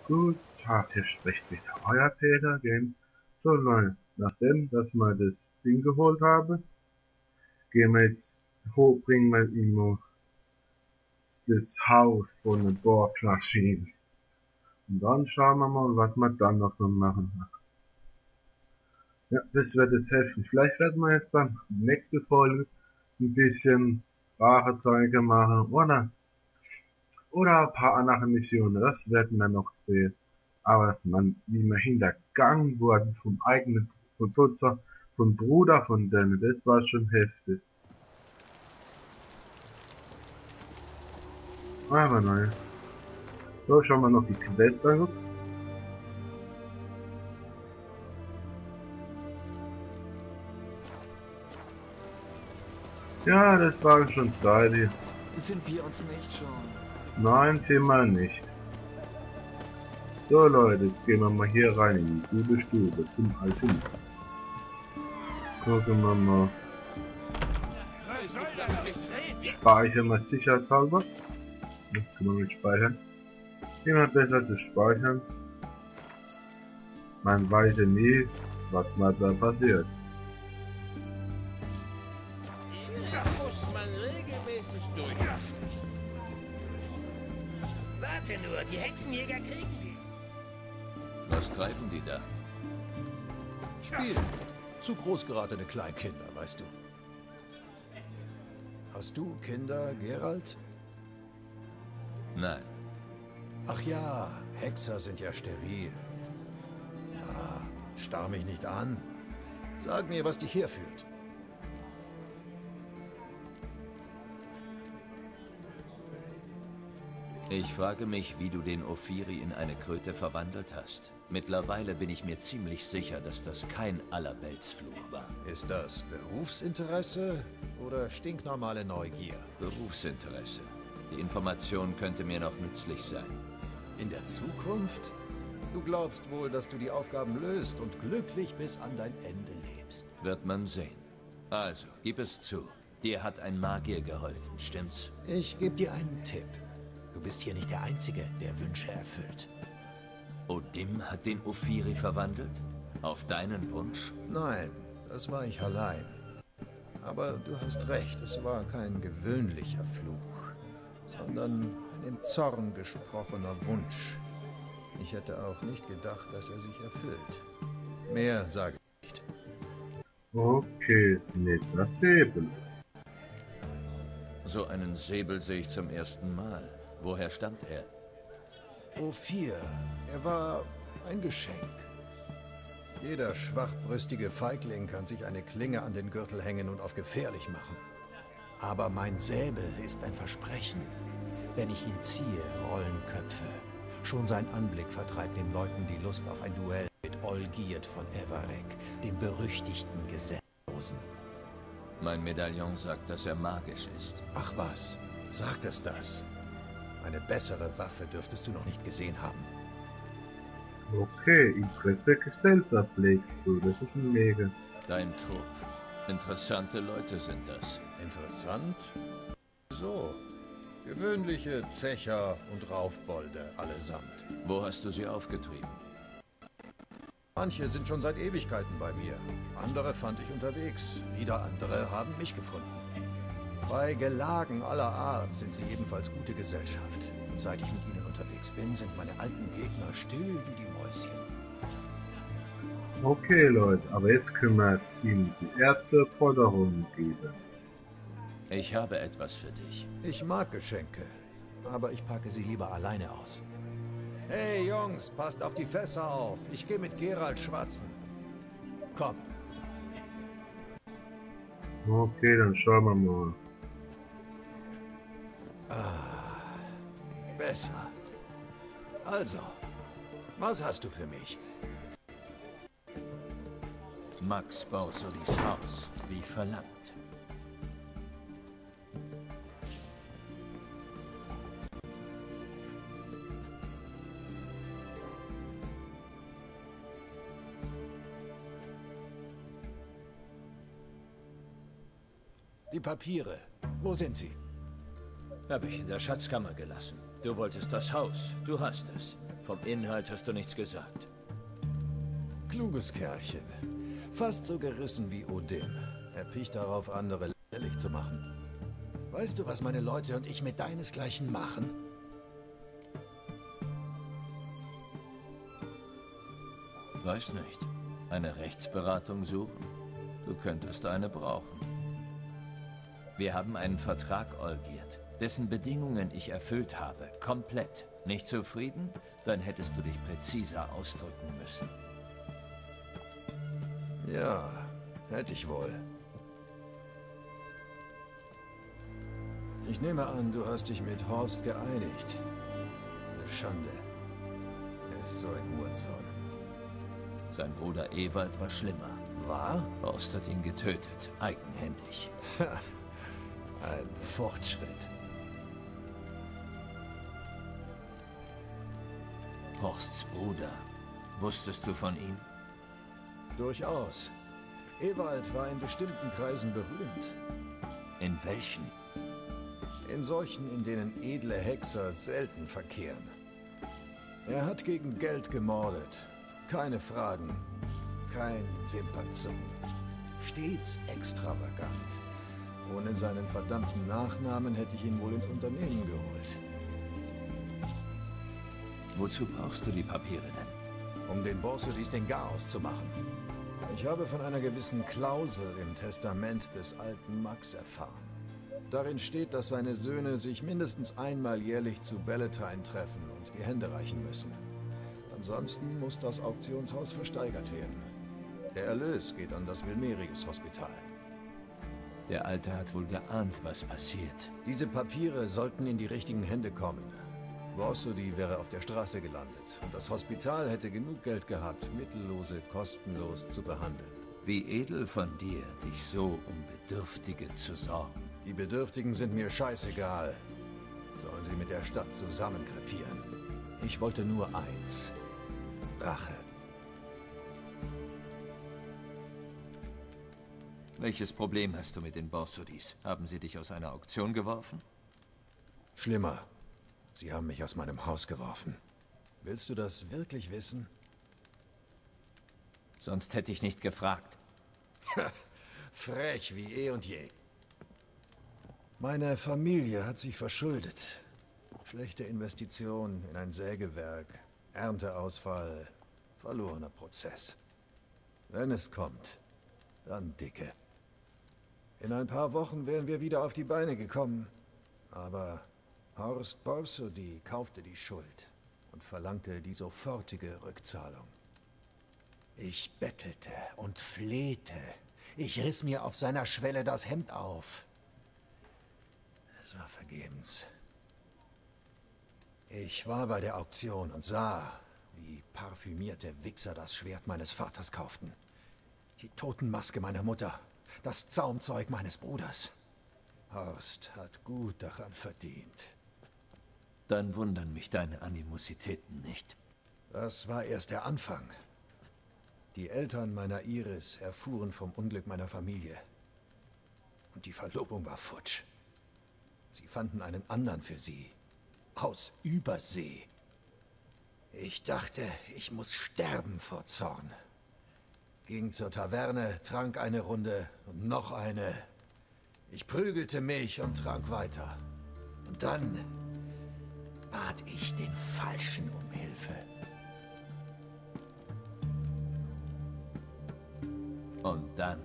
Gut, Tag, hier spricht wieder euer Peter, gell? So Leute, nachdem, dass wir das Ding geholt haben, gehen wir jetzt hoch, bringen wir immer das Haus von den Bordmaschinen. Und dann schauen wir mal, was wir dann noch so machen. Ja, das wird jetzt helfen. Vielleicht werden wir jetzt dann nächste Folge ein bisschen Rachezeuge machen oder ein paar andere Missionen. Das werden wir noch sehen. Aber wie wir hintergangen wurden vom eigenen, von sozusagen, vom Bruder von denen, das war schon heftig. Aber naja. So, schauen wir noch die Quest an. Ja, das war schon Zeit hier. Sind wir uns nicht schon? Nein, Thema nicht. So Leute, jetzt gehen wir mal hier rein in die gute Stube zum alten. Gucken wir mal. Speichern wir sicherheitshalber. Jetzt können wir mit speichern. Immer besser zu speichern. Man weiß ja nie, was mal da passiert. Da muss man regelmäßig durch. Warte nur, die Hexenjäger kriegen die. Was treiben die da? Spielen. Zu groß geratene Kleinkinder, weißt du. Hast du Kinder, Geralt? Nein. Ach ja, Hexer sind ja steril. Ah, starr mich nicht an. Sag mir, was dich herführt. Ich frage mich, wie du den Ophiri in eine Kröte verwandelt hast. Mittlerweile bin ich mir ziemlich sicher, dass das kein Allerweltsfluch war. Ist das Berufsinteresse oder stinknormale Neugier? Berufsinteresse. Die Information könnte mir noch nützlich sein. In der Zukunft? Du glaubst wohl, dass du die Aufgaben löst und glücklich bis an dein Ende lebst. Wird man sehen. Also, gib es zu. Dir hat ein Magier geholfen, stimmt's? Ich gebe dir einen Tipp. Du bist hier nicht der Einzige, der Wünsche erfüllt. Odim hat den Ophiri verwandelt? Auf deinen Wunsch? Nein, das war ich allein. Aber du hast recht, es war kein gewöhnlicher Fluch, sondern ein im Zorn gesprochener Wunsch. Ich hätte auch nicht gedacht, dass er sich erfüllt. Mehr sage ich nicht. Okay, netter Säbel. So einen Säbel sehe ich zum ersten Mal. Woher stammt er? Ophir, er war ein Geschenk. Jeder schwachbrüstige Feigling kann sich eine Klinge an den Gürtel hängen und auf gefährlich machen. Aber mein Säbel ist ein Versprechen. Wenn ich ihn ziehe, rollen Köpfe. Schon sein Anblick vertreibt den Leuten die Lust auf ein Duell mit Olgierd von Everek, dem berüchtigten Gesetzlosen. Mein Medaillon sagt, dass er magisch ist. Ach was, sagt es das? Eine bessere Waffe dürftest du noch nicht gesehen haben. Okay, Interesse Gesellschaft legst du, das ist ein Mega. Dein Trupp. Interessante Leute sind das. Interessant? So, gewöhnliche Zecher und Raufbolde allesamt. Wo hast du sie aufgetrieben? Manche sind schon seit Ewigkeiten bei mir. Andere fand ich unterwegs. Wieder andere haben mich gefunden. Bei Gelagen aller Art sind sie ebenfalls gute Gesellschaft. Und seit ich mit ihnen unterwegs bin, sind meine alten Gegner still wie die Mäuschen. Okay Leute, aber jetzt können wir es ihnen die erste Forderung geben. Ich habe etwas für dich. Ich mag Geschenke, aber ich packe sie lieber alleine aus. Hey Jungs, passt auf die Fässer auf. Ich gehe mit Geralt schwatzen. Komm. Okay, dann schauen wir mal. Besser. Also, was hast du für mich? Max Bausolis Haus, wie verlangt. Die Papiere. Wo sind sie? Habe ich in der Schatzkammer gelassen. Du wolltest das Haus. Du hast es. Vom Inhalt hast du nichts gesagt. Kluges Kerlchen. Fast so gerissen wie Odin. Er picht darauf, andere lächerlich zu machen. Weißt du, was meine Leute und ich mit deinesgleichen machen? Weiß nicht. Eine Rechtsberatung suchen? Du könntest eine brauchen. Wir haben einen Vertrag, Olgierd, dessen Bedingungen ich erfüllt habe. Komplett. Nicht zufrieden? Dann hättest du dich präziser ausdrücken müssen. Ja, hätte ich wohl. Ich nehme an, du hast dich mit Horst geeinigt. Eine Schande. Er ist so ein Hurensohn. Sein Bruder Ewald war schlimmer. War? Horst hat ihn getötet, eigenhändig. Ein Fortschritt. Horsts Bruder. Wusstest du von ihm? Durchaus. Ewald war in bestimmten Kreisen berühmt. In welchen? In solchen, in denen edle Hexer selten verkehren. Er hat gegen Geld gemordet. Keine Fragen. Kein Wimpernzucken. Stets extravagant. Ohne seinen verdammten Nachnamen hätte ich ihn wohl ins Unternehmen geholt. Wozu brauchst du die Papiere denn? Um den Borsodis den Garaus zu machen. Ich habe von einer gewissen Klausel im Testament des alten Max erfahren. Darin steht, dass seine Söhne sich mindestens einmal jährlich zu Belletine treffen und die Hände reichen müssen. Ansonsten muss das Auktionshaus versteigert werden. Der Erlös geht an das Vilmerius-Hospital. Der Alte hat wohl geahnt, was passiert. Diese Papiere sollten in die richtigen Hände kommen. Borsodi wäre auf der Straße gelandet und das Hospital hätte genug Geld gehabt, Mittellose kostenlos zu behandeln. Wie edel von dir, dich so um Bedürftige zu sorgen. Die Bedürftigen sind mir scheißegal. Sollen sie mit der Stadt zusammenkrepieren. Ich wollte nur eins. Rache. Welches Problem hast du mit den Borsodis? Haben sie dich aus einer Auktion geworfen? Schlimmer. Sie haben mich aus meinem Haus geworfen. Willst du das wirklich wissen? Sonst hätte ich nicht gefragt. Frech wie eh und je. Meine Familie hat sich verschuldet. Schlechte Investition in ein Sägewerk, Ernteausfall, verlorener Prozess. Wenn es kommt, dann dicke. In ein paar Wochen wären wir wieder auf die Beine gekommen. Aber Horst Borsodi kaufte die Schuld und verlangte die sofortige Rückzahlung. Ich bettelte und flehte. Ich riss mir auf seiner Schwelle das Hemd auf. Es war vergebens. Ich war bei der Auktion und sah, wie parfümierte Wichser das Schwert meines Vaters kauften. Die Totenmaske meiner Mutter, das Zaumzeug meines Bruders. Horst hat gut daran verdient. Dann wundern mich deine Animositäten nicht. Das war erst der Anfang. Die Eltern meiner Iris erfuhren vom Unglück meiner Familie. Und die Verlobung war futsch. Sie fanden einen anderen für sie. Aus Übersee. Ich dachte, ich muss sterben vor Zorn. Ging zur Taverne, trank eine Runde und noch eine. Ich prügelte mich und trank weiter. Und dann bat ich den Falschen um Hilfe. Und dann?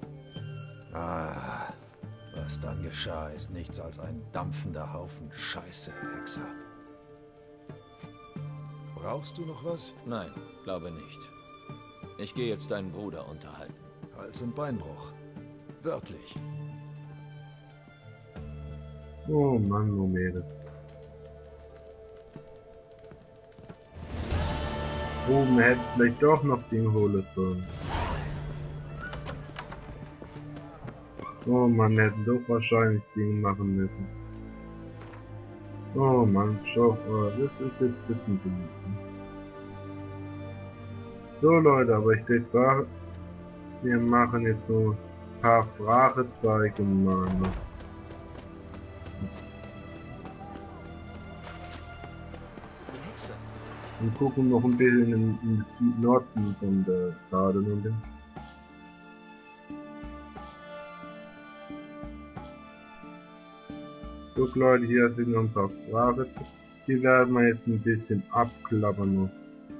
Ah, was dann geschah, ist nichts als ein dampfender Haufen Scheiße, Hexer. Brauchst du noch was? Nein, glaube nicht. Ich gehe jetzt deinen Bruder unterhalten. Hals- und Beinbruch. Wörtlich. Oh Mann, oh Mädel. Oben hätte vielleicht doch noch Ding holen sollen. Oh Mann, wir hätten doch wahrscheinlich Dinge machen müssen. Oh Mann, schau, das ist jetzt ein bisschen dumm. So Leute, aber ich würde sagen, wir machen jetzt so ein paar Fragezeichen mal noch. Und gucken noch ein bisschen in den Norden von der Stadt und dem. Guck Leute, hier sind noch ein paar Fragen. Die werden wir jetzt ein bisschen abklappern noch.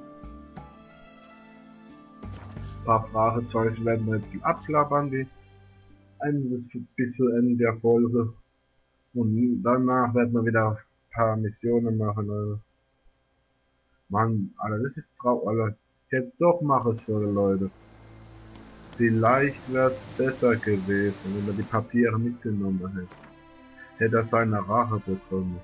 Ein paar Fragezeichen werden wir jetzt abklappern, die bis zu Ende der Folge. Und danach werden wir wieder ein paar Missionen machen, Leute. Mann, Alter, das ist traurig, Alter. Ich hätte es doch machen sollen, Leute. Vielleicht wäre es besser gewesen, wenn er die Papiere mitgenommen hätte. Hätte er seine Rache bekommen.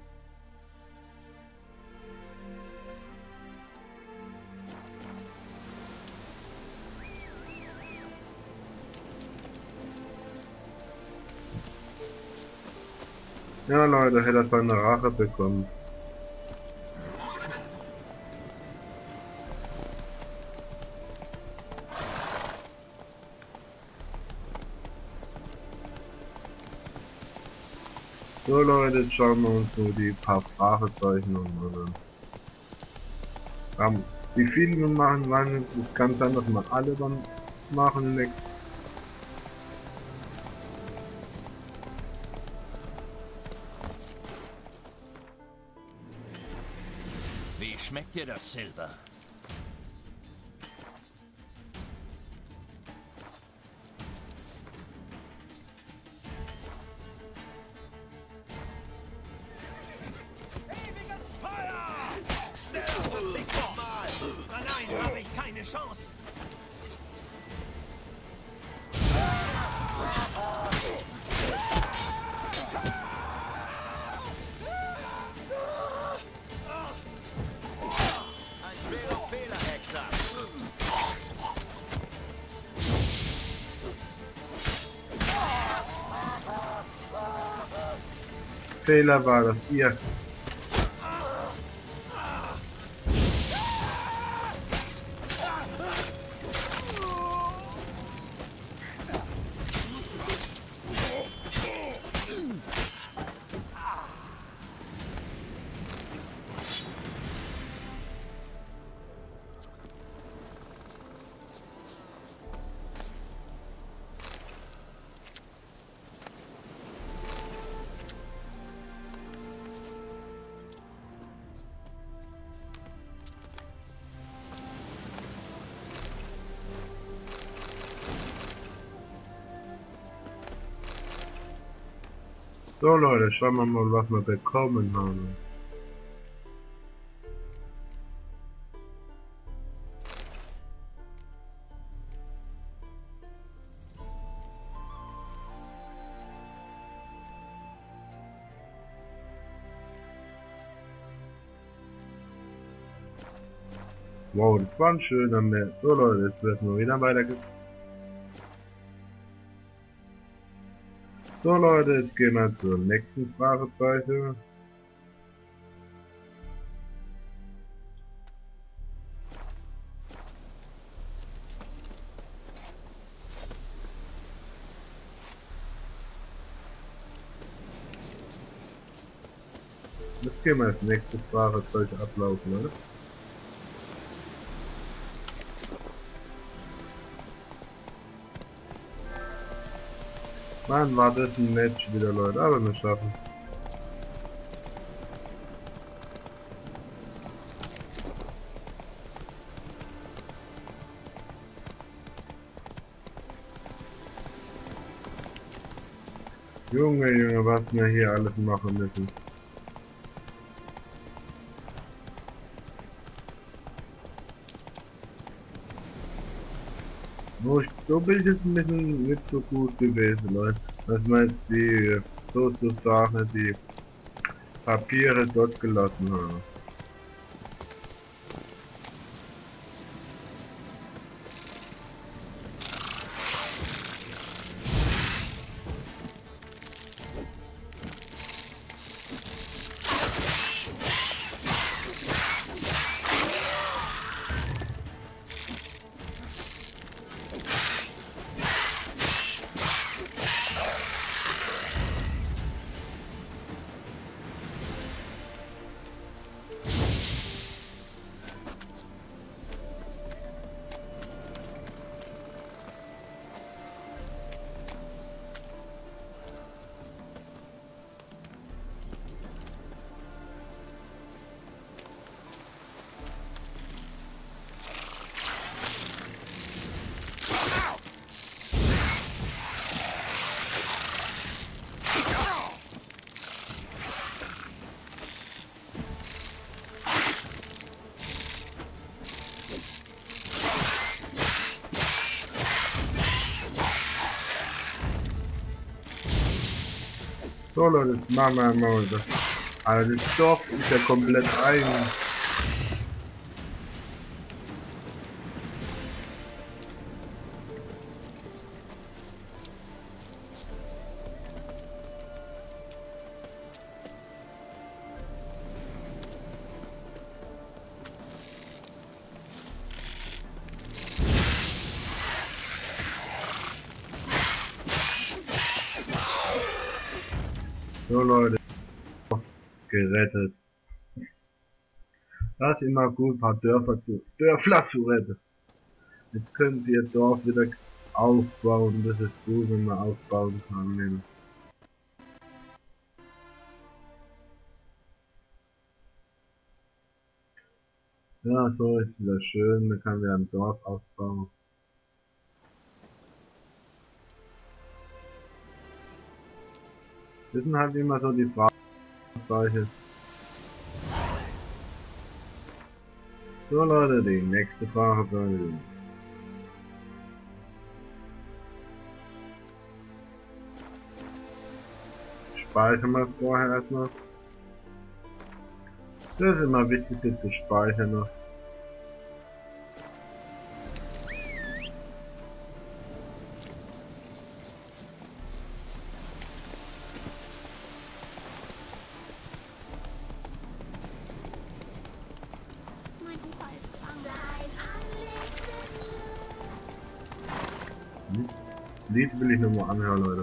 Ja, Leute, hätte er seine Rache bekommen. So Leute, jetzt schauen wir uns nur die paar Fragezeichen an. Wie viel wir machen, wann, es kann sein, dass wir alle dann machen. Wie schmeckt dir das, Silber? Allein habe ich keine Chance. Ein schwerer Fehler, Hexer. Fehler war das ihr. So Leute, schauen wir mal, was wir bekommen haben. Wow, das war ein schöner Meer. So Leute, jetzt wird nur wieder weitergegangen. So Leute, jetzt gehen wir zur nächsten Fragezeichen. Jetzt gehen wir als nächstes Fragezeichen ablaufen, Leute. Mann, war das ein Match wieder, Leute, aber wir schaffen. Junge, was wir hier alles machen müssen. So bin ich jetzt ein bisschen nicht so gut gewesen, Leute. Dass man jetzt die sozusagen die Papiere dort gelassen haben. So Leute, jetzt machen wir mal das. Also das Dorf ist ja komplett eigen. So Leute, gerettet. Das ist immer gut, ein paar Dörfer zu retten. Jetzt könnt ihr Dorf wieder aufbauen, das ist gut, wenn man aufbauen kann. Ja, so ist wieder schön, dann kann wir ein Dorf aufbauen. Das sind halt immer so die Fragezeichen. So Leute, die nächste Frage. Speichern wir vorher erstmal. Das ist immer wichtig, das zu speichern noch. Lied will ich nochmal anhören, Leute.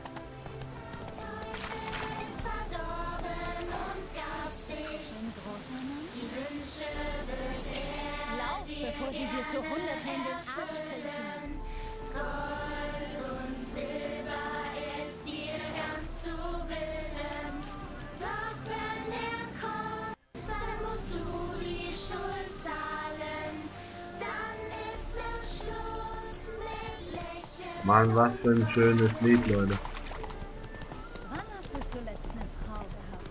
Lauf, bevor sie dir zu Hunderten in den Arsch kriechen. Gold und Silber ist dir ganz zu willen. Doch wenn er kommt, dann musst du die Schuld zahlen. Dann ist es Schluss mit Lächeln. Mann, was für ein schönes Lied, Leute. Wann hast du zuletzt eine Frau gehabt?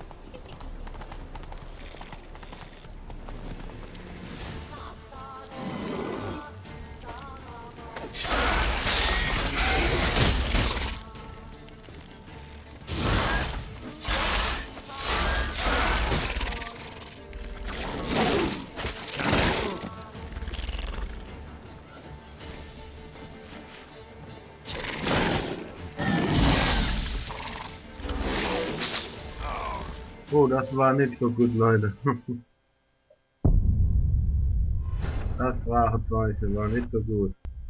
Oh, das war nicht so gut, Leute. Das Fragezeichen war nicht so gut.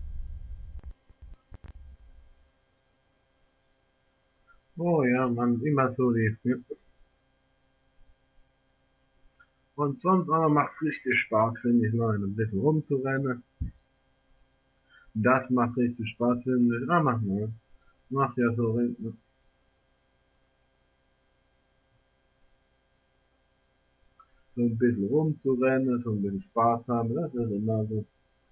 Oh ja, man, immer so die. Und sonst aber macht's richtig Spaß, finde ich, Leute. Ein bisschen rumzurennen. Das macht richtig Spaß, finde ich. Ah, mach mal. Macht ja so rennen. So ein bisschen rumzurennen, so ein bisschen Spaß haben, das ist immer so.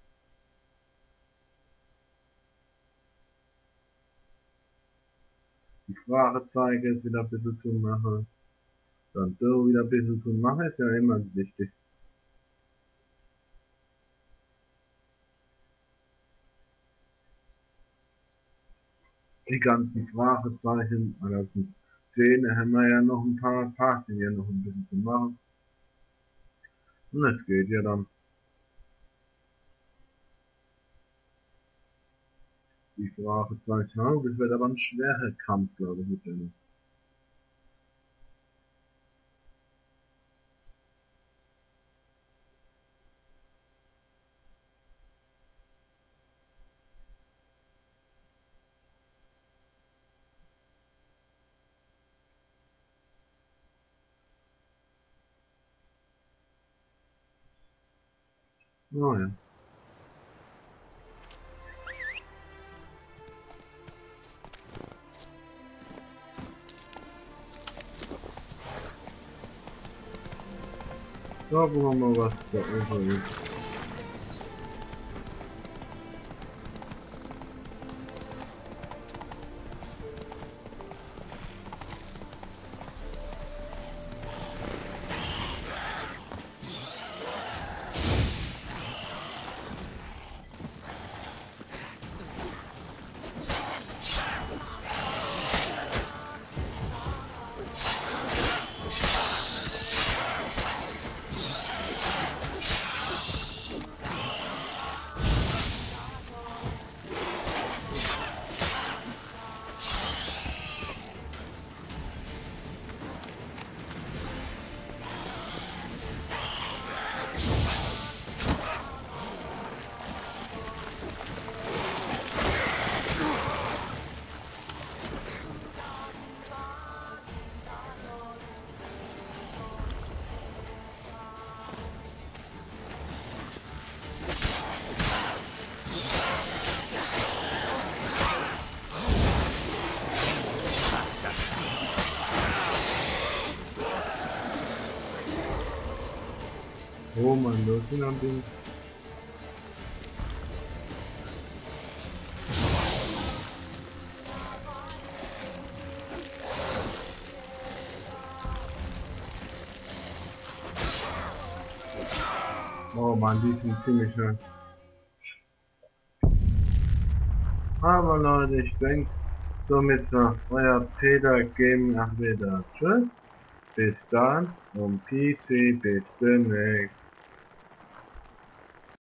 Die Fragezeichen ist wieder ein bisschen zu machen. Dann so wieder ein bisschen zu machen, ist ja immer wichtig. Die ganzen Fragezeichen, also Szene haben wir ja noch ein paar sind ja noch ein bisschen zu machen. Und es geht ja dann. Die Fragezeichen haben, das wird aber ein schwerer Kampf, glaube ich, mit denen. Oh ja. Da wollen wir mal was da oben. Oh man, los sind am Ding. Oh man, die sind ziemlich schnell. Aber Leute, ich denke, somit sagt euer Peter Gaming auch wieder Tschüss. Bis dann und PC, bis demnächst.